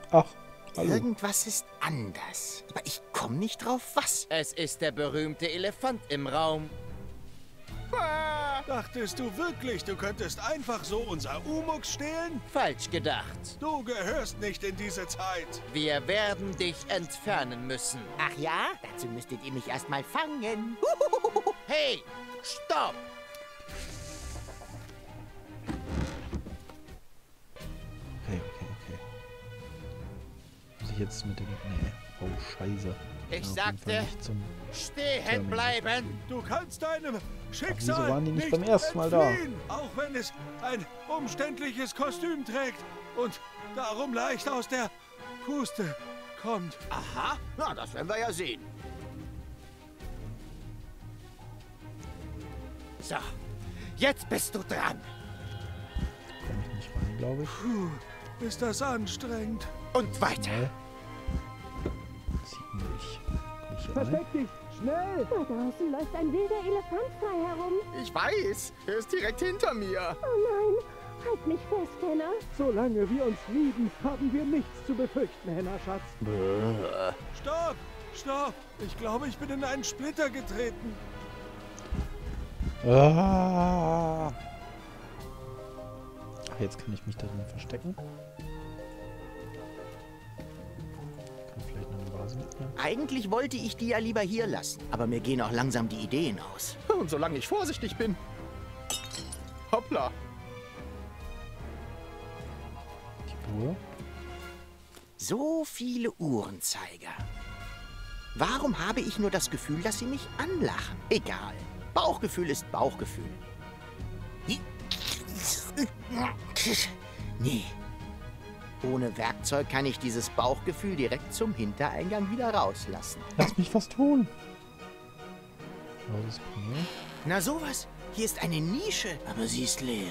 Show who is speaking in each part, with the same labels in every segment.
Speaker 1: Ach, hallo.
Speaker 2: Irgendwas ist anders. Aber ich komme nicht drauf, was.
Speaker 3: Es ist der berühmte Elefant im Raum.
Speaker 4: Dachtest du wirklich, du könntest einfach so unser Umux stehlen?
Speaker 3: Falsch gedacht.
Speaker 4: Du gehörst nicht in diese Zeit.
Speaker 3: Wir werden dich entfernen müssen.
Speaker 2: Ach ja? Dazu müsstet ihr mich erstmal fangen.
Speaker 3: Hey, stopp!
Speaker 1: Okay. Muss ich jetzt mit dem... Nee. Oh, scheiße.
Speaker 3: Ich
Speaker 1: Auf jeden
Speaker 3: sagte,
Speaker 1: Fall nicht zum...
Speaker 3: stehen bleiben.
Speaker 4: Du kannst deinem
Speaker 1: wieso
Speaker 4: Schicksal
Speaker 1: waren die nicht beim ersten Mal da?
Speaker 4: entfliehen, auch wenn es ein umständliches Kostüm trägt und darum leicht aus der Puste kommt.
Speaker 2: Aha, na, das werden wir ja sehen.
Speaker 3: So, jetzt bist du dran.
Speaker 1: Komme ich nicht rein, glaube ich.
Speaker 4: Puh, ist das anstrengend.
Speaker 3: Und weiter.
Speaker 1: Schnell. Sieht mich. Komm ich hier rein?
Speaker 4: Versteck dich, schnell!
Speaker 5: Da draußen läuft ein wilder Elefant frei herum.
Speaker 2: Ich weiß, er ist direkt hinter mir.
Speaker 5: Oh nein, halt mich fest, Henna.
Speaker 6: Solange wir uns lieben, haben wir nichts zu befürchten, Henna-Schatz.
Speaker 4: Stopp! Stopp! Ich glaube, ich bin in einen Splitter getreten.
Speaker 1: Ah. Ach, jetzt kann ich mich da drin verstecken. Kann vielleicht noch eine Vase mitnehmen.
Speaker 2: Eigentlich wollte ich die ja lieber hier lassen. Aber mir gehen auch langsam die Ideen aus.
Speaker 7: Und solange ich vorsichtig bin. Hoppla.
Speaker 1: Die Uhr.
Speaker 2: So viele Uhrenzeiger. Warum habe ich nur das Gefühl, dass sie mich anlachen? Egal. Bauchgefühl ist Bauchgefühl. Nee. Ohne Werkzeug kann ich dieses Bauchgefühl direkt zum Hintereingang wieder rauslassen.
Speaker 1: Lass mich was tun. Blaues Panel.
Speaker 2: Na sowas. Hier ist eine Nische, aber sie ist leer.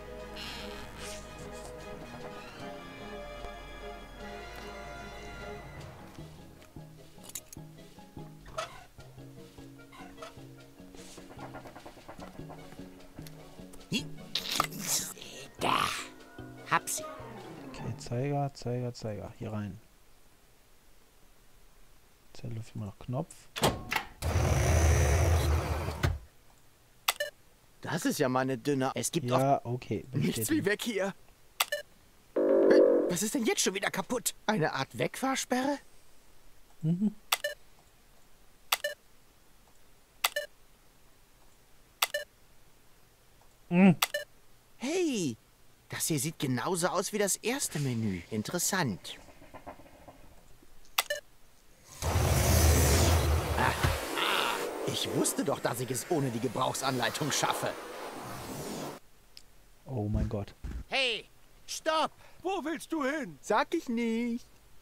Speaker 2: Da. Hab sie.
Speaker 1: Okay, Zeiger. Hier rein. Zelle für noch Knopf.
Speaker 2: Das ist ja mal eine dünne... Es gibt
Speaker 1: Ja, okay.
Speaker 2: nichts wie weg hier. Was ist denn jetzt schon wieder kaputt? Eine Art Wegfahrsperre?
Speaker 1: Mhm.
Speaker 2: Hey, das hier sieht genauso aus wie das erste Menü. Interessant. Ich wusste doch, dass ich es ohne die Gebrauchsanleitung schaffe.
Speaker 1: Oh mein Gott.
Speaker 3: Hey, stopp!
Speaker 4: Wo willst du hin?
Speaker 2: Sag ich nicht.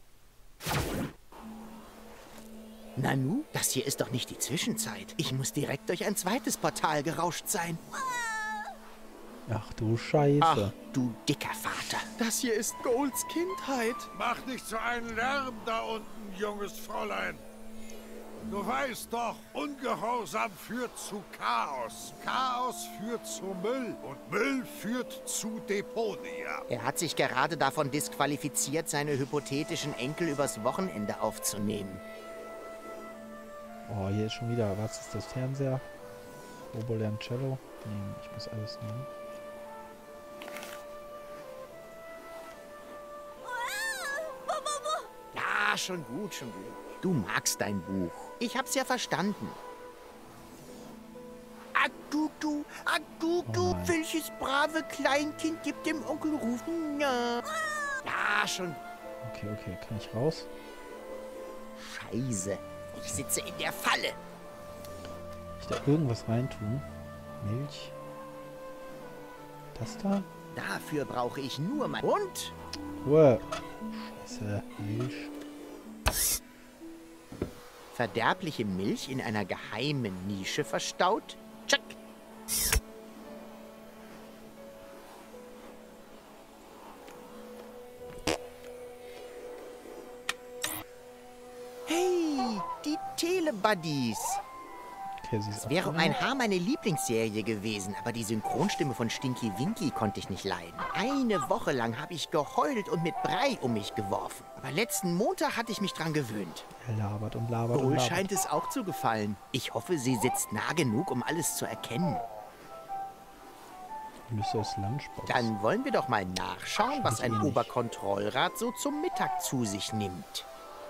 Speaker 2: Nanu, das hier ist doch nicht die Zwischenzeit. Ich muss direkt durch ein zweites Portal gerauscht sein.
Speaker 1: Ach du Scheiße.
Speaker 2: Ach, du dicker Vater.
Speaker 7: Das hier ist Golds Kindheit.
Speaker 8: Mach nicht so einen Lärm da unten, junges Fräulein. Du weißt doch, Ungehorsam führt zu Chaos. Chaos führt zu Müll. Und Müll führt zu Deponia.
Speaker 2: Er hat sich gerade davon disqualifiziert, seine hypothetischen Enkel übers Wochenende aufzunehmen.
Speaker 1: Oh, hier ist schon wieder. Was ist das? Fernseher? Obolencello? Nee, ich muss alles nehmen.
Speaker 2: Ja, schon gut, schon gut. Du magst dein Buch. Ich hab's ja verstanden. Adudu,
Speaker 1: Oh nein.
Speaker 2: welches brave Kleinkind gibt dem Onkel rufen? Ja, ja schon.
Speaker 1: Okay, kann ich raus?
Speaker 2: Scheiße, ich sitze in der Falle.
Speaker 1: Ich da irgendwas reintun? Milch? Das da?
Speaker 2: Dafür brauche ich nur mein... Und?
Speaker 1: Uah. Scheiße, Milch.
Speaker 2: Verderbliche Milch in einer geheimen Nische verstaut? Check. Hey, die Telebuddies.
Speaker 1: Okay, sie ist
Speaker 2: Es wäre um
Speaker 1: abgelenkt.
Speaker 2: ein Haar meine Lieblingsserie gewesen, aber die Synchronstimme von Stinky Winky konnte ich nicht leiden. Eine Woche lang habe ich geheult und mit Brei um mich geworfen. Aber letzten Montag hatte ich mich dran gewöhnt.
Speaker 1: Er labert und labert und
Speaker 2: Wohl
Speaker 1: labert.
Speaker 2: scheint es auch zu gefallen. Ich hoffe, sie sitzt nah genug, um alles zu erkennen.
Speaker 1: Ulysses Lunchbox.
Speaker 2: Dann wollen wir doch mal nachschauen, was ein
Speaker 1: eh nicht.
Speaker 2: Oberkontrollrat so zum Mittag zu sich nimmt.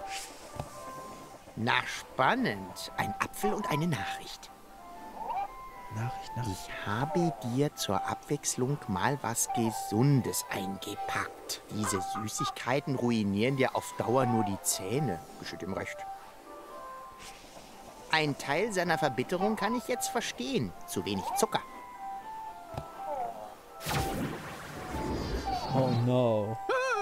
Speaker 2: Na, spannend. Ein Apfel und eine Nachricht.
Speaker 1: Nachricht.
Speaker 2: Ich habe dir zur Abwechslung mal was Gesundes eingepackt. Diese Süßigkeiten ruinieren dir auf Dauer nur die Zähne. Geschieht ihm recht. Ein Teil seiner Verbitterung kann ich jetzt verstehen. Zu wenig Zucker.
Speaker 1: Oh no.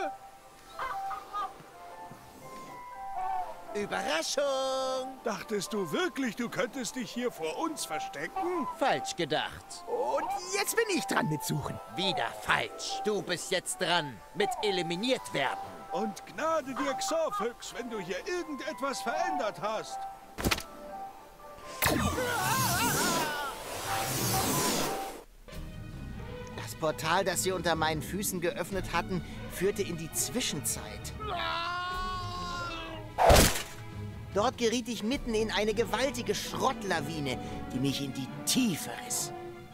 Speaker 3: Überraschung!
Speaker 4: Dachtest du wirklich, du könntest dich hier vor uns verstecken?
Speaker 3: Falsch gedacht.
Speaker 2: Und jetzt bin ich dran mit Suchen.
Speaker 3: Wieder falsch. Du bist jetzt dran mit eliminiert werden.
Speaker 4: Und Gnade dir, Xorphyx, wenn du hier irgendetwas verändert hast.
Speaker 2: Das Portal, das sie unter meinen Füßen geöffnet hatten, führte in die Zwischenzeit. Dort geriet ich mitten in eine gewaltige Schrottlawine, die mich in die Tiefe riss.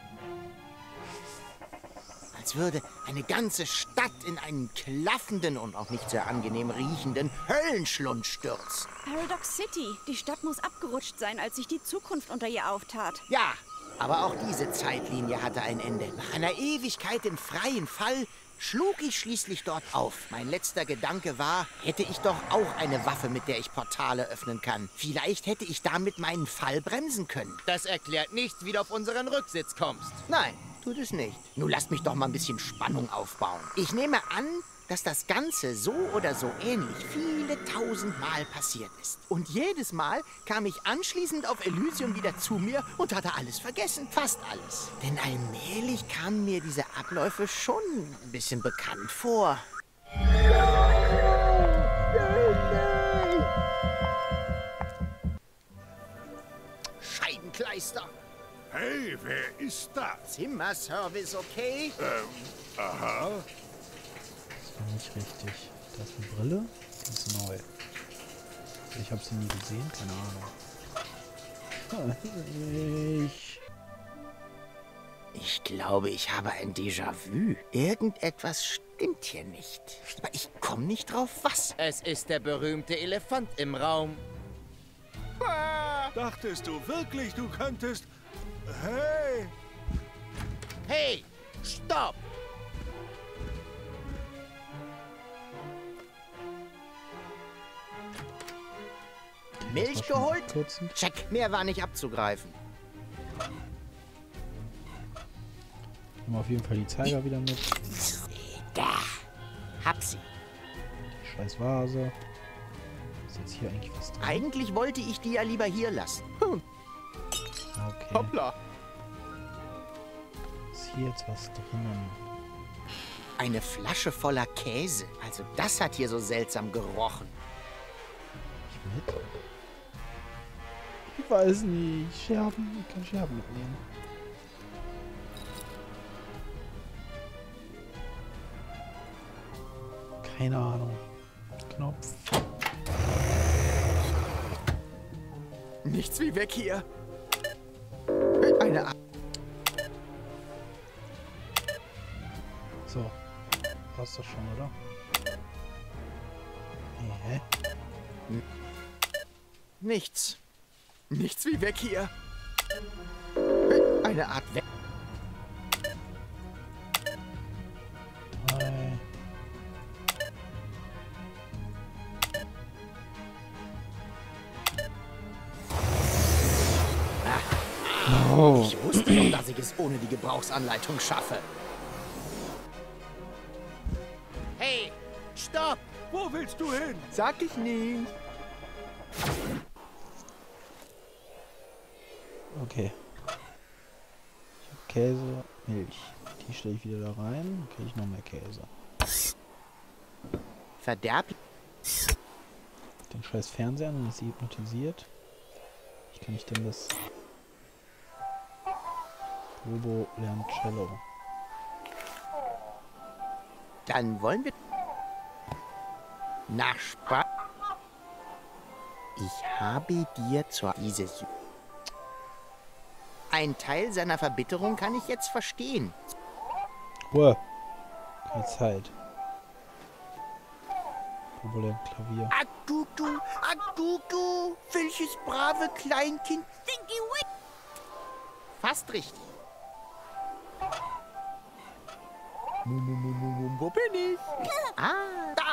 Speaker 2: Als würde eine ganze Stadt in einen klaffenden und auch nicht sehr angenehm riechenden Höllenschlund stürzen.
Speaker 9: Paradox City. Die Stadt muss abgerutscht sein, als sich die Zukunft unter ihr auftat.
Speaker 2: Ja, aber auch diese Zeitlinie hatte ein Ende. Nach einer Ewigkeit im freien Fall schlug ich schließlich dort auf. Mein letzter Gedanke war, hätte ich doch auch eine Waffe, mit der ich Portale öffnen kann. Vielleicht hätte ich damit meinen Fall bremsen können.
Speaker 3: Das erklärt nicht, wie du auf unseren Rücksitz kommst.
Speaker 2: Nein, tut es nicht. Nun lasst mich doch mal ein bisschen Spannung aufbauen. Ich nehme an, dass das Ganze so oder so ähnlich viele tausendmal passiert ist. Und jedes Mal kam ich anschließend auf Elysium wieder zu mir und hatte alles vergessen. Fast alles. Denn allmählich kamen mir diese Abläufe schon ein bisschen bekannt vor. Scheibenkleister.
Speaker 8: Hey, wer ist da?
Speaker 2: Zimmerservice, okay?
Speaker 8: Aha.
Speaker 1: Das war nicht richtig. Da ist eine Brille. Die ist neu. Ich habe sie nie gesehen. Keine Ahnung.
Speaker 2: Ich glaube, ich habe ein Déjà-vu. Irgendetwas stimmt hier nicht. Aber ich komme nicht drauf, was.
Speaker 3: Es ist der berühmte Elefant im Raum.
Speaker 4: Dachtest du wirklich, du könntest... Hey!
Speaker 3: Hey, stopp!
Speaker 2: Milch
Speaker 1: schon
Speaker 2: geholt?
Speaker 1: abkürzen.
Speaker 2: Check, mehr war nicht abzugreifen.
Speaker 1: Nehmen wir auf jeden Fall die Zeiger wieder mit.
Speaker 2: Da, hab sie.
Speaker 1: Die scheiß Vase. Ist jetzt hier eigentlich was drin?
Speaker 2: Eigentlich wollte ich die ja lieber hier lassen.
Speaker 1: Okay.
Speaker 7: Hoppla.
Speaker 1: Ist hier jetzt was drinnen?
Speaker 2: Eine Flasche voller Käse. Also das hat hier so seltsam gerochen.
Speaker 1: Ich mit? Ich weiß nicht. Scherben. Ich kann Scherben mitnehmen. Keine Ahnung. Knopf.
Speaker 2: Nichts wie weg hier. Eine A
Speaker 1: So. Passt das schon, oder? Hä?
Speaker 2: Nichts. Nichts wie weg hier. Eine Art weg.
Speaker 1: Hi. Oh.
Speaker 2: Ich wusste doch, dass ich es ohne die Gebrauchsanleitung schaffe.
Speaker 3: Hey, stopp!
Speaker 4: Wo willst du hin?
Speaker 2: Sag ich nicht.
Speaker 1: Okay. Ich hab Käse, Milch. Die stelle ich wieder da rein. Dann kriege ich noch mehr Käse.
Speaker 2: Verderb.
Speaker 1: Den scheiß Fernseher, dann ist sie hypnotisiert. Wie kann ich denn das Bobo lernt Cello.
Speaker 2: Dann wollen wir... Nach Spaß... Ich habe dir dieses... Ein Teil seiner Verbitterung kann ich jetzt verstehen.
Speaker 1: Ruhe. Keine Zeit. Bobo lernt Klavier.
Speaker 2: Agugu, welches brave Kleinkind. Fast richtig. Wo bin ich? Ah, da.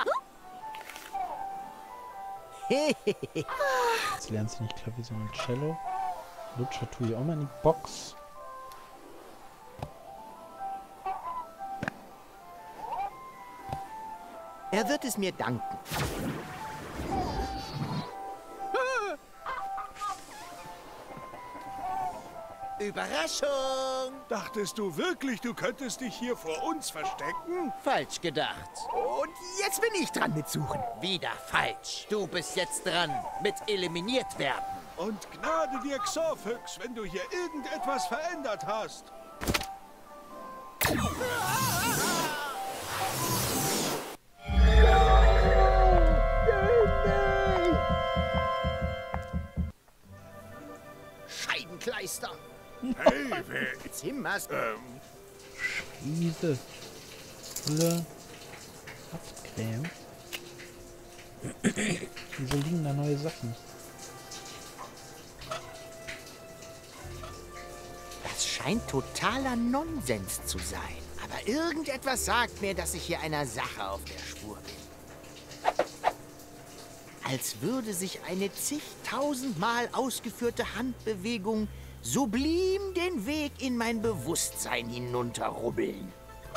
Speaker 1: Jetzt lernt sie nicht Klavier, sondern Cello. Lutscher tue ich auch mal in die Box.
Speaker 2: Er wird es mir danken. Überraschung!
Speaker 4: Dachtest du wirklich, du könntest dich hier vor uns verstecken?
Speaker 3: Falsch gedacht.
Speaker 2: Und jetzt bin ich dran mit Suchen.
Speaker 3: Wieder falsch. Du bist jetzt dran mit eliminiert werden.
Speaker 4: Und Gnade dir, Xorphyx, wenn du hier irgendetwas verändert hast.
Speaker 2: Scheibenkleister.
Speaker 8: Hey, wer...
Speaker 2: Zimmers.
Speaker 1: Diese Fülle Haftcreme. Wieso liegen da neue Sachen?
Speaker 2: Das scheint totaler Nonsens zu sein. Aber irgendetwas sagt mir, dass ich hier einer Sache auf der Spur bin. Als würde sich eine zigtausendmal ausgeführte Handbewegung sublim den Weg in mein Bewusstsein hinunterrubbeln.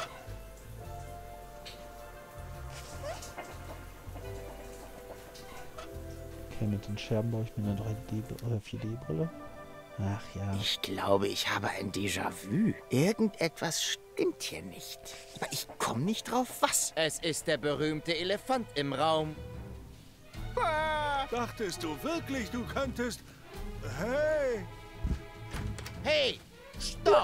Speaker 1: Okay, mit den Scherben baue ich mir eine 3D- oder 4D-Brille. Ach ja.
Speaker 2: Ich glaube, ich habe ein Déjà-vu. Irgendetwas stimmt hier nicht. Aber ich komme nicht drauf, was.
Speaker 3: Es ist der berühmte Elefant im Raum.
Speaker 4: Dachtest du wirklich, du könntest... Hey!
Speaker 3: Hey, stopp!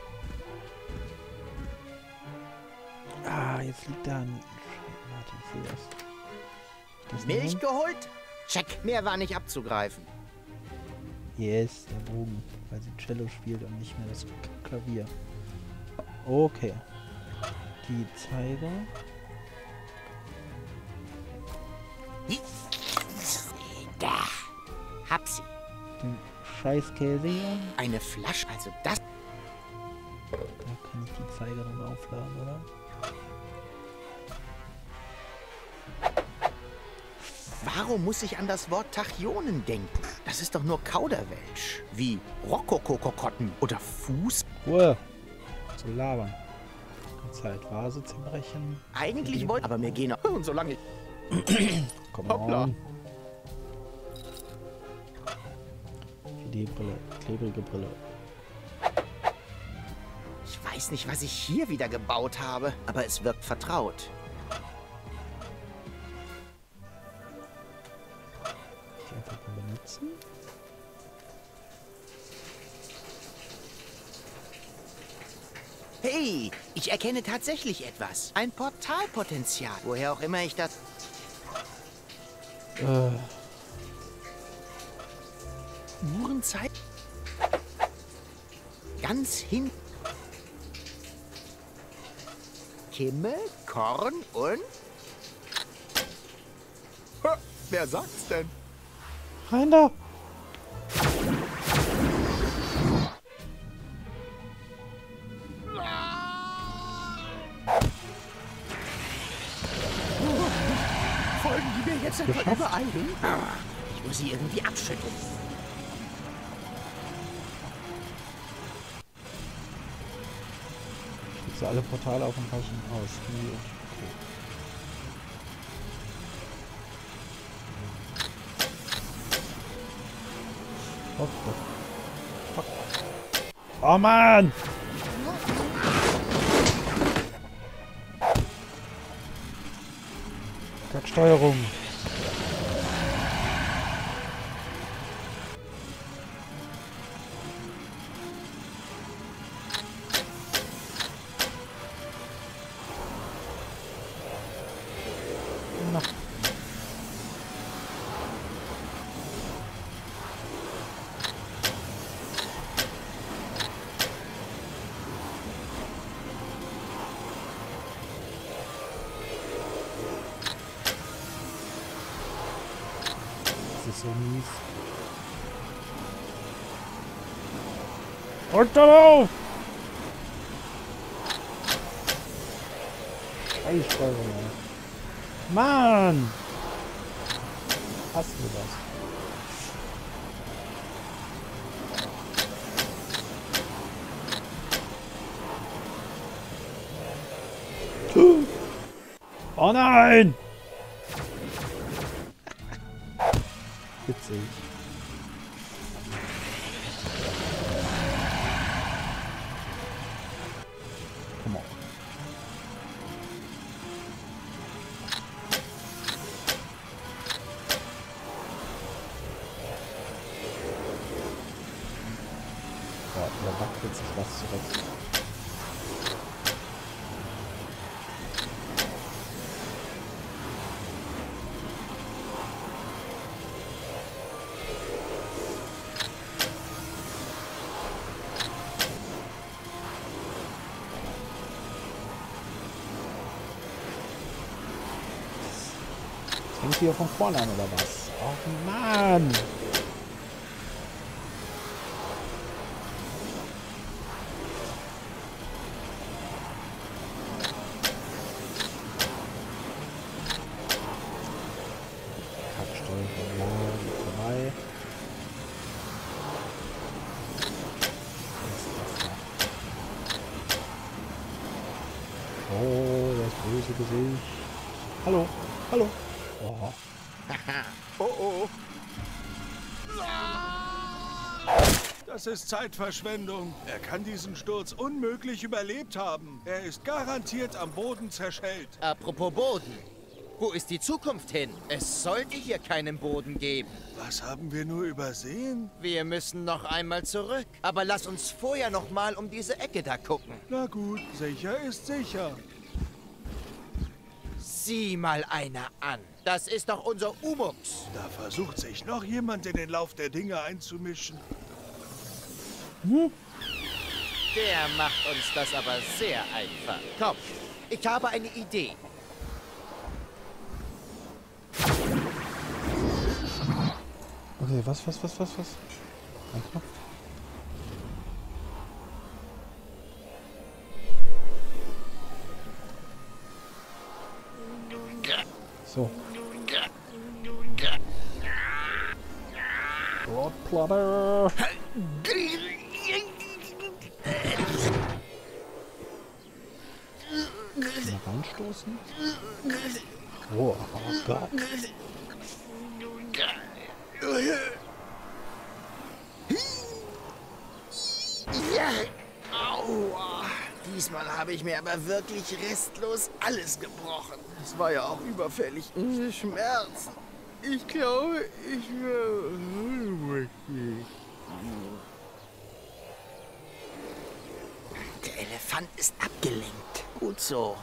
Speaker 1: Ah, jetzt liegt da ein... Warte, ich sehe das. Das
Speaker 2: Milch
Speaker 1: nehmen?
Speaker 2: geholt? Check. Mehr war nicht abzugreifen.
Speaker 1: Yes, der Bogen. Weil sie Cello spielt und nicht mehr das Klavier. Okay. Die Zeiger.
Speaker 2: Da. Hab sie.
Speaker 1: Den Scheißkäse hier.
Speaker 2: Eine Flasche, also das...
Speaker 1: Da kann ich die Zeiger noch aufladen, oder?
Speaker 2: Warum muss ich an das Wort Tachyonen denken? Das ist doch nur Kauderwelsch. Wie Rokokokokotten oder Fuß.
Speaker 1: Ruhe! So labern. Zeit, Vase zerbrechen.
Speaker 2: Eigentlich wollte... Aber mir gehen... Und solange...
Speaker 1: Komm
Speaker 3: Hoppla.
Speaker 1: on. 4D-Brille. Klebrige Brille.
Speaker 2: Ich weiß nicht, was ich hier wieder gebaut habe, aber es wirkt vertraut.
Speaker 1: Die einfach mal benutzen.
Speaker 2: Hey, ich erkenne tatsächlich etwas. Ein Portalpotenzial. Woher auch immer ich das... Uhrenzeit? Ganz hin... Kimme, Korn und... Ha, wer sagt's denn?
Speaker 1: Rein da!
Speaker 2: Folgen die mir jetzt etwa übereilen? Ich muss sie irgendwie abschütteln.
Speaker 1: Schließe alle Portale auf und weichen aus. Okay. Fuck, fuck. Fuck. Oh Mann! Steuerung. noch. Das ist so mies. Drückt da drauf! Scheißsteuerung, ey. Mann! Hast du das? Oh nein! Witzig. Come on. Boah, da wackelt sich was zurecht. Fängt hier von vorne an, oder was? Oh Mann! Kacksteuerung, ja, vorbei. Was ist das da? Oh, das böse Gesicht. Hallo, hallo. Oh.
Speaker 3: Oh oh.
Speaker 4: Das ist Zeitverschwendung. Er kann diesen Sturz unmöglich überlebt haben. Er ist garantiert am Boden zerschellt.
Speaker 3: Apropos Boden. Wo ist die Zukunft hin? Es sollte hier keinen Boden geben.
Speaker 4: Was haben wir nur übersehen?
Speaker 3: Wir müssen noch einmal zurück. Aber lass uns vorher noch mal um diese Ecke da gucken.
Speaker 4: Na gut, sicher ist sicher.
Speaker 3: Sieh mal einer an. Das ist doch unser Umux.
Speaker 4: Da versucht sich noch jemand in den Lauf der Dinge einzumischen.
Speaker 3: Der macht uns das aber sehr einfach. Komm, ich habe eine Idee.
Speaker 1: Okay, was? Ein Knopf. So. Rotplatte. Mal reinstoßen. Oh, oh Gott.
Speaker 2: Ja. Aua. Diesmal habe ich mir aber wirklich restlos alles gebrochen. Das war ja auch überfällig. Schmerzen. Ich glaube, ich werde... Der Elefant ist abgelenkt. Gut so.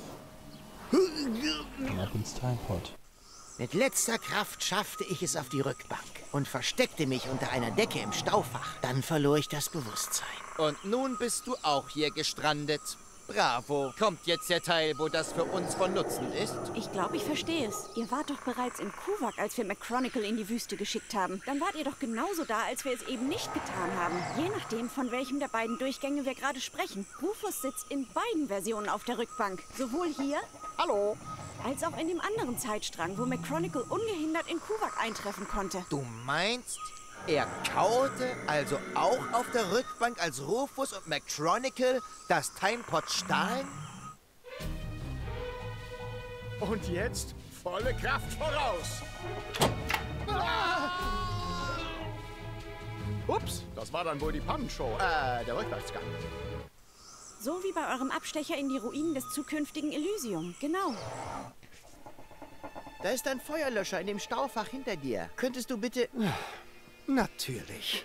Speaker 1: Ab ins Timepod.
Speaker 2: Mit letzter Kraft schaffte ich es auf die Rückbank und versteckte mich unter einer Decke im Staufach. Dann verlor ich das Bewusstsein.
Speaker 3: Und nun bist du auch hier gestrandet. Bravo. Kommt jetzt der Teil, wo das für uns von Nutzen ist?
Speaker 9: Ich glaube, ich verstehe es. Ihr wart doch bereits in Kuvak, als wir McChronicle in die Wüste geschickt haben. Dann wart ihr doch genauso da, als wir es eben nicht getan haben. Je nachdem, von welchem der beiden Durchgänge wir gerade sprechen. Rufus sitzt in beiden Versionen auf der Rückbank. Sowohl hier, hallo, als auch in dem anderen Zeitstrang, wo McChronicle ungehindert in Kuvak eintreffen konnte.
Speaker 3: Du meinst, er kaute also auch auf der Rückbank, als Rufus und McChronicle das Timepod stahlen?
Speaker 7: Und jetzt volle Kraft voraus. Ups, das war dann wohl die Pannenshow. Der Rückwärtsgang.
Speaker 9: So wie bei eurem Abstecher in die Ruinen des zukünftigen Elysium. Genau.
Speaker 2: Da ist ein Feuerlöscher in dem Staufach hinter dir. Könntest du bitte... Natürlich.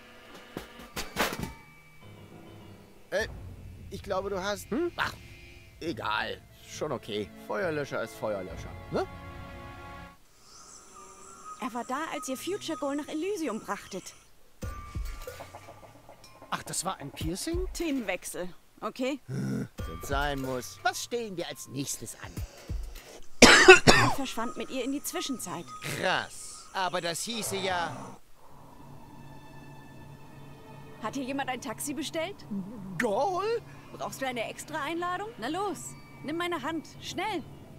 Speaker 2: Ich glaube, du hast...
Speaker 7: Ach, egal. Schon okay. Feuerlöscher ist Feuerlöscher, ne?
Speaker 9: Er war da, als ihr Future Goal nach Elysium brachtet.
Speaker 7: Ach, das war ein Piercing?
Speaker 9: Themenwechsel, okay?
Speaker 2: Wenn's sein muss. Was stellen wir als nächstes an?
Speaker 9: Er verschwand mit ihr in die Zwischenzeit.
Speaker 3: Krass. Aber das hieße ja...
Speaker 9: Hat hier jemand ein Taxi bestellt?
Speaker 3: Goal?
Speaker 9: Brauchst du eine extra Einladung? Na los, nimm meine Hand, schnell.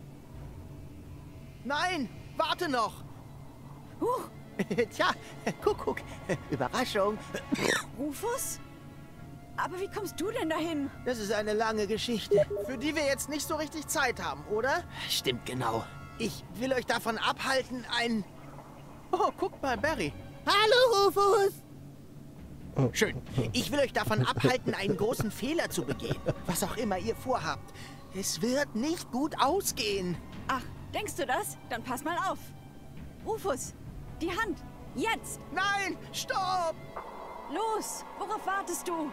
Speaker 2: Nein, warte noch.
Speaker 9: Huch,
Speaker 2: Tja, Kuckuck. Überraschung.
Speaker 9: Rufus? Aber wie kommst du denn dahin?
Speaker 2: Das ist eine lange Geschichte, für die wir jetzt nicht so richtig Zeit haben, oder? Stimmt genau. Ich will euch davon abhalten, Oh, guckt mal, Barry. Hallo, Rufus. Schön. Ich will euch davon abhalten, einen großen Fehler zu begehen. Was auch immer ihr vorhabt. Es wird nicht gut ausgehen.
Speaker 9: Ach, denkst du das? Dann pass mal auf. Rufus, die Hand, jetzt!
Speaker 2: Nein, stopp!
Speaker 9: Los, worauf wartest du?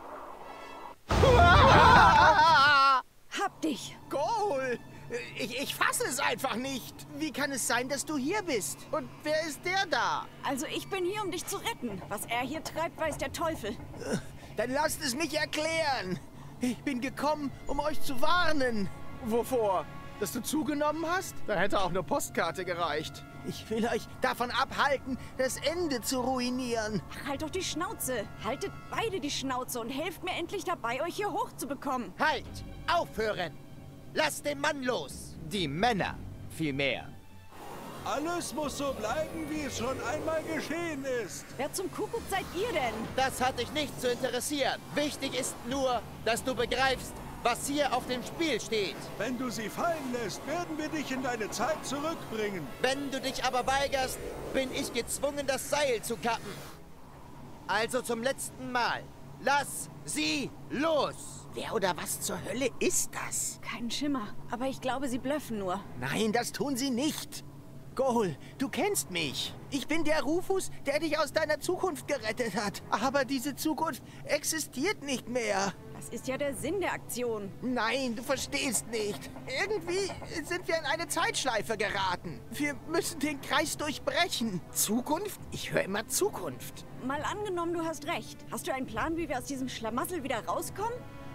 Speaker 9: Hab dich!
Speaker 2: Goal! Ich fasse es einfach nicht. Wie kann es sein, dass du hier bist? Und wer ist der da?
Speaker 9: Also ich bin hier, um dich zu retten. Was er hier treibt, weiß der Teufel.
Speaker 2: Dann lasst es mich erklären. Ich bin gekommen, um euch zu warnen.
Speaker 7: Wovor? Dass du zugenommen hast? Da hätte auch eine Postkarte gereicht.
Speaker 2: Ich will euch davon abhalten, das Ende zu ruinieren.
Speaker 9: Ach, halt doch die Schnauze. Haltet beide die Schnauze und helft mir endlich dabei, euch hier hochzubekommen.
Speaker 3: Halt! Aufhören! Lass den Mann los! Die Männer, vielmehr.
Speaker 4: Alles muss so bleiben, wie es schon einmal geschehen ist.
Speaker 9: Wer zum Kuckuck seid ihr denn?
Speaker 3: Das hat dich nicht zu interessieren. Wichtig ist nur, dass du begreifst, was hier auf dem Spiel steht.
Speaker 4: Wenn du sie fallen lässt, werden wir dich in deine Zeit zurückbringen.
Speaker 3: Wenn du dich aber weigerst, bin ich gezwungen, das Seil zu kappen. Also zum letzten Mal. Lass sie los!
Speaker 2: Wer oder was zur Hölle ist das?
Speaker 9: Kein Schimmer, aber ich glaube, sie blöffen nur.
Speaker 2: Nein, das tun sie nicht. Goal, du kennst mich. Ich bin der Rufus, der dich aus deiner Zukunft gerettet hat. Aber diese Zukunft existiert nicht mehr.
Speaker 9: Das ist ja der Sinn der Aktion.
Speaker 2: Nein, du verstehst nicht. Irgendwie sind wir in eine Zeitschleife geraten. Wir müssen den Kreis durchbrechen. Zukunft? Ich höre immer Zukunft.
Speaker 9: Mal angenommen, du hast recht. Hast du einen Plan, wie wir aus diesem Schlamassel wieder rauskommen?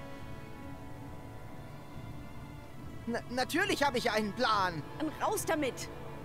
Speaker 2: Natürlich habe ich einen Plan.
Speaker 9: Dann raus damit.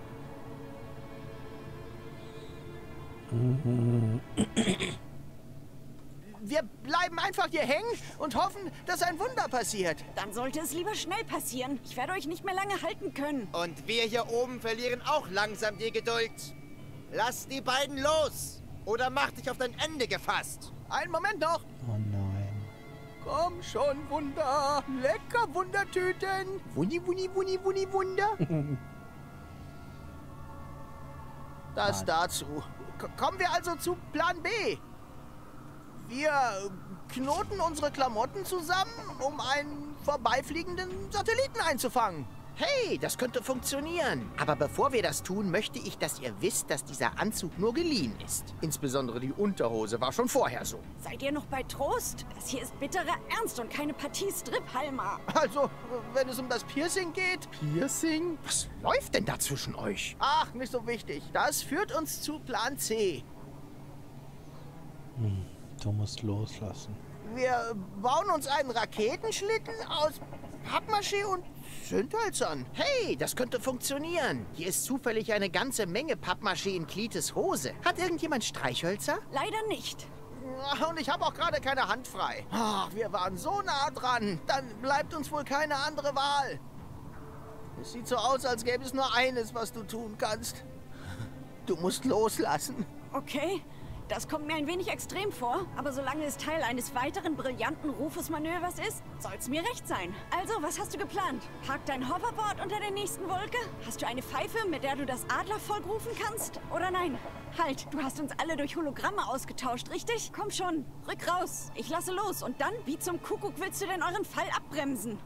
Speaker 2: Wir bleiben einfach hier hängen und hoffen, dass ein Wunder passiert.
Speaker 9: Dann sollte es lieber schnell passieren. Ich werde euch nicht mehr lange halten können.
Speaker 3: Und wir hier oben verlieren auch langsam die Geduld. Lass die beiden los! Oder mach dich auf dein Ende gefasst.
Speaker 2: Einen Moment noch.
Speaker 1: Oh nein.
Speaker 2: Komm schon, Wunder. Lecker Wundertüten. Wuni, wuni, wuni, wuni, Wunder. Das dazu. Kommen wir also zu Plan B. Wir knoten unsere Klamotten zusammen, um einen vorbeifliegenden Satelliten einzufangen. Hey, das könnte funktionieren. Aber bevor wir das tun, möchte ich, dass ihr wisst, dass dieser Anzug nur geliehen ist. Insbesondere die Unterhose war schon vorher so.
Speaker 9: Seid ihr noch bei Trost? Das hier ist bitterer Ernst und keine Partie Strip-Halma.
Speaker 2: Also, wenn es um das Piercing geht...
Speaker 7: Piercing?
Speaker 2: Was läuft denn da zwischen euch? Ach, nicht so wichtig. Das führt uns zu Plan C.
Speaker 1: Du musst loslassen.
Speaker 2: Wir bauen uns einen Raketenschlitten aus Pappmaché und Zündhölzern. Hey, das könnte funktionieren. Hier ist zufällig eine ganze Menge Pappmaché in Klites Hose. Hat irgendjemand Streichhölzer?
Speaker 9: Leider nicht.
Speaker 2: Und ich habe auch gerade keine Hand frei. Ach, wir waren so nah dran. Dann bleibt uns wohl keine andere Wahl. Es sieht so aus, als gäbe es nur eines, was du tun kannst. Du musst loslassen.
Speaker 9: Okay, das kommt mir ein wenig extrem vor, aber solange es Teil eines weiteren brillanten Rufus-Manövers ist, soll's mir recht sein. Also, was hast du geplant? Park dein Hoverboard unter der nächsten Wolke? Hast du eine Pfeife, mit der du das Adlervolk rufen kannst? Oder nein? Halt, du hast uns alle durch Hologramme ausgetauscht, richtig? Komm schon, rück raus. Ich lasse los und dann, wie zum Kuckuck willst du denn euren Fall abbremsen?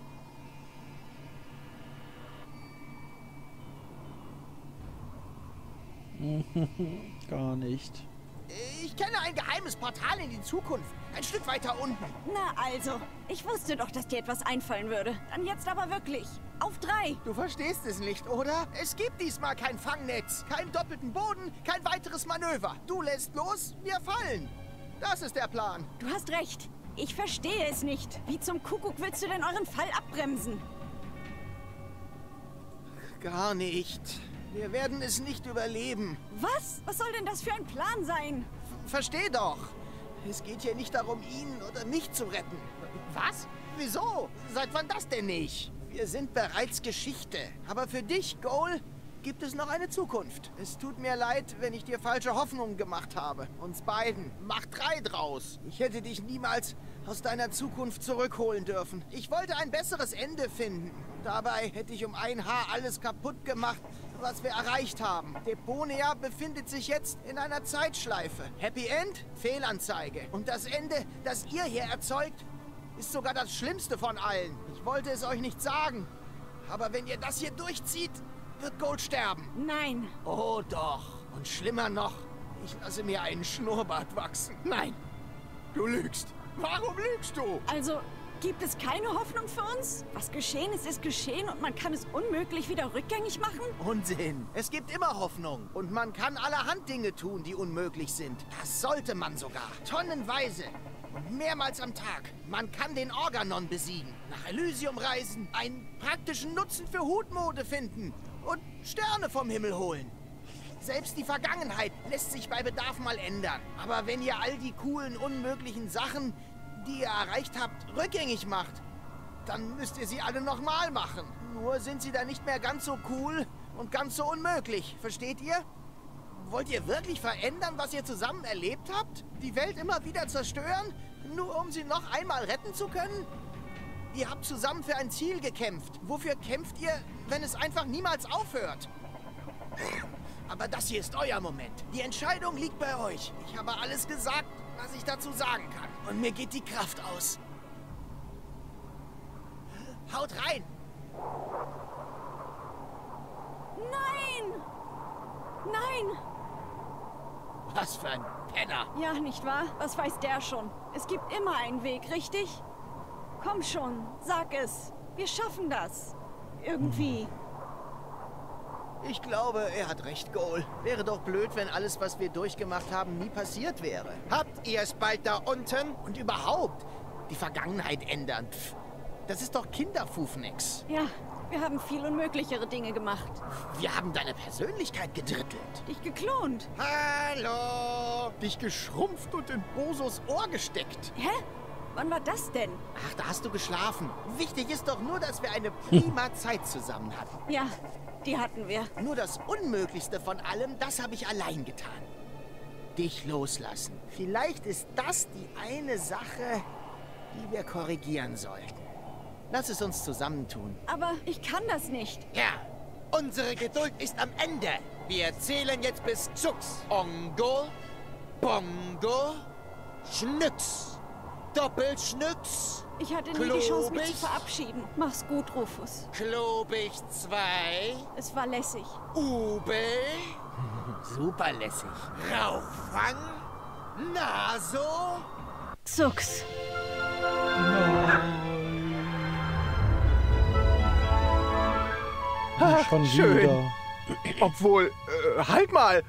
Speaker 1: Gar nicht.
Speaker 2: Ich kenne ein geheimes Portal in die Zukunft. Ein Stück weiter unten.
Speaker 9: Na also, ich wusste doch, dass dir etwas einfallen würde. Dann jetzt aber wirklich. Auf 3.
Speaker 3: Du verstehst es nicht, oder? Es gibt diesmal kein Fangnetz, keinen doppelten Boden, kein weiteres Manöver. Du lässt los, wir fallen. Das ist der Plan.
Speaker 9: Du hast recht. Ich verstehe es nicht. Wie zum Kuckuck willst du denn euren Fall abbremsen?
Speaker 3: Gar nicht. Wir werden es nicht überleben.
Speaker 9: Was? Was soll denn das für ein Plan sein?
Speaker 3: Versteh doch. Es geht hier nicht darum, ihn oder mich zu retten. Was? Wieso? Seit wann das denn nicht? Wir sind bereits Geschichte. Aber für dich, Goal, gibt es noch eine Zukunft. Es tut mir leid, wenn ich dir falsche Hoffnungen gemacht habe. Uns beiden. Mach 3 draus. Ich hätte dich niemals aus deiner Zukunft zurückholen dürfen. Ich wollte ein besseres Ende finden. Dabei hätte ich um ein Haar alles kaputt gemacht, was wir erreicht haben. Deponia befindet sich jetzt in einer Zeitschleife. Happy End? Fehlanzeige. Und das Ende, das ihr hier erzeugt, ist sogar das Schlimmste von allen. Ich wollte es euch nicht sagen. Aber wenn ihr das hier durchzieht, wird Gold sterben.
Speaker 9: Nein.
Speaker 3: Oh doch. Und schlimmer noch, ich lasse mir einen Schnurrbart wachsen. Nein, du lügst. Warum lügst du?
Speaker 9: Also, gibt es keine Hoffnung für uns? Was geschehen ist, ist geschehen und man kann es unmöglich wieder rückgängig machen?
Speaker 3: Unsinn. Es gibt immer Hoffnung. Und man kann allerhand Dinge tun, die unmöglich sind. Das sollte man sogar. Tonnenweise. Und mehrmals am Tag. Man kann den Organon besiegen, nach Elysium reisen, einen praktischen Nutzen für Hutmode finden und Sterne vom Himmel holen. Selbst die Vergangenheit lässt sich bei Bedarf mal ändern. Aber wenn ihr all die coolen, unmöglichen Sachen, die ihr erreicht habt, rückgängig macht, dann müsst ihr sie alle nochmal machen. Nur sind sie dann nicht mehr ganz so cool und ganz so unmöglich. Versteht ihr? Wollt ihr wirklich verändern, was ihr zusammen erlebt habt? Die Welt immer wieder zerstören, nur um sie noch einmal retten zu können? Ihr habt zusammen für ein Ziel gekämpft. Wofür kämpft ihr, wenn es einfach niemals aufhört? Aber das hier ist euer Moment. Die Entscheidung liegt bei euch. Ich habe alles gesagt, was ich dazu sagen kann. Und mir geht die Kraft aus. Haut rein!
Speaker 9: Nein! Nein!
Speaker 3: Was für ein Penner!
Speaker 9: Ja, nicht wahr? Was weiß der schon? Es gibt immer einen Weg, richtig? Komm schon, sag es. Wir schaffen das. Irgendwie.
Speaker 3: Ich glaube, er hat recht, Goal. Wäre doch blöd, wenn alles, was wir durchgemacht haben, nie passiert wäre. Habt ihr es bald da unten? Und überhaupt, die Vergangenheit ändern. Pff, das ist doch Kinderfufnix.
Speaker 9: Ja, wir haben viel unmöglichere Dinge gemacht.
Speaker 3: Wir haben deine Persönlichkeit gedrittelt.
Speaker 9: Dich geklont.
Speaker 3: Hallo! Dich geschrumpft und in Bosos Ohr gesteckt.
Speaker 9: Hä? Wann war das denn?
Speaker 3: Ach, da hast du geschlafen. Wichtig ist doch nur, dass wir eine prima Zeit zusammen hatten.
Speaker 9: Ja, die hatten wir.
Speaker 3: Nur das Unmöglichste von allem, das habe ich allein getan. Dich loslassen. Vielleicht ist das die eine Sache, die wir korrigieren sollten. Lass es uns zusammentun.
Speaker 9: Aber ich kann das nicht.
Speaker 3: Ja, unsere Geduld ist am Ende. Wir zählen jetzt bis Zux. Ongo, Bongo, Schnücks. Doppelschnücks.
Speaker 9: Ich hatte nie die Chance, mich zu verabschieden. Mach's gut, Rufus.
Speaker 3: Klobig 2.
Speaker 9: Es war lässig.
Speaker 3: Ubel. Super lässig. Rauchfang. Naso.
Speaker 9: Zux.
Speaker 1: Schon
Speaker 7: schön.
Speaker 1: wieder.
Speaker 7: Obwohl, halt mal.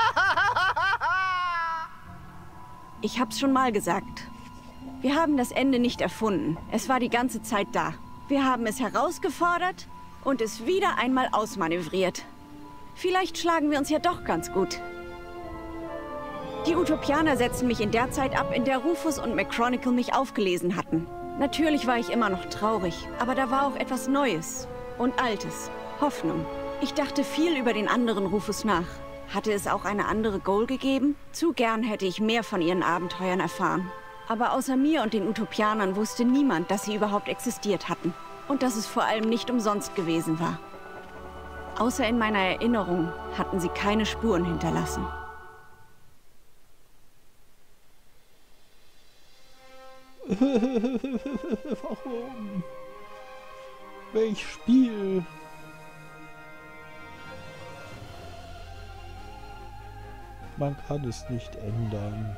Speaker 9: Ich hab's schon mal gesagt. Wir haben das Ende nicht erfunden. Es war die ganze Zeit da. Wir haben es herausgefordert und es wieder einmal ausmanövriert. Vielleicht schlagen wir uns ja doch ganz gut. Die Utopianer setzten mich in der Zeit ab, in der Rufus und McChronicle mich aufgelesen hatten. Natürlich war ich immer noch traurig, aber da war auch etwas Neues und Altes. Hoffnung. Ich dachte viel über den anderen Rufus nach. Hatte es auch eine andere Goal gegeben? Zu gern hätte ich mehr von ihren Abenteuern erfahren. Aber außer mir und den Utopianern wusste niemand, dass sie überhaupt existiert hatten. Und dass es vor allem nicht umsonst gewesen war. Außer in meiner Erinnerung hatten sie keine Spuren hinterlassen.
Speaker 1: Warum? Welch Spiel? Man kann es nicht ändern.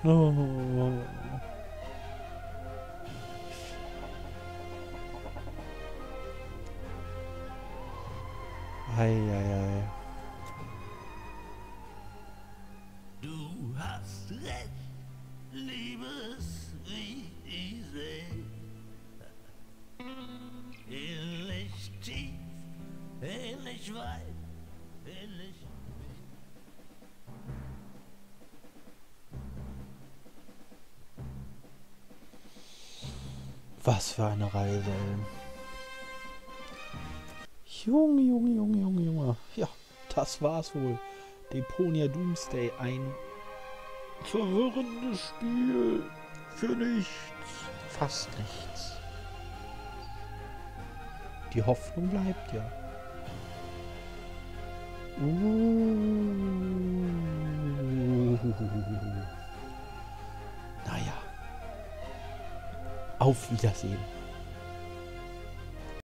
Speaker 1: Oh. Ei.
Speaker 10: Du hast recht, liebes Riese. Ähnlich tief, ähnlich weit, ähnlich...
Speaker 1: Was für eine Reise, ey. Junge. Ja, das war's wohl. Deponia Doomsday, ein verwirrendes Spiel. Für nichts. Fast nichts. Die Hoffnung bleibt ja. Naja. Auf Wiedersehen.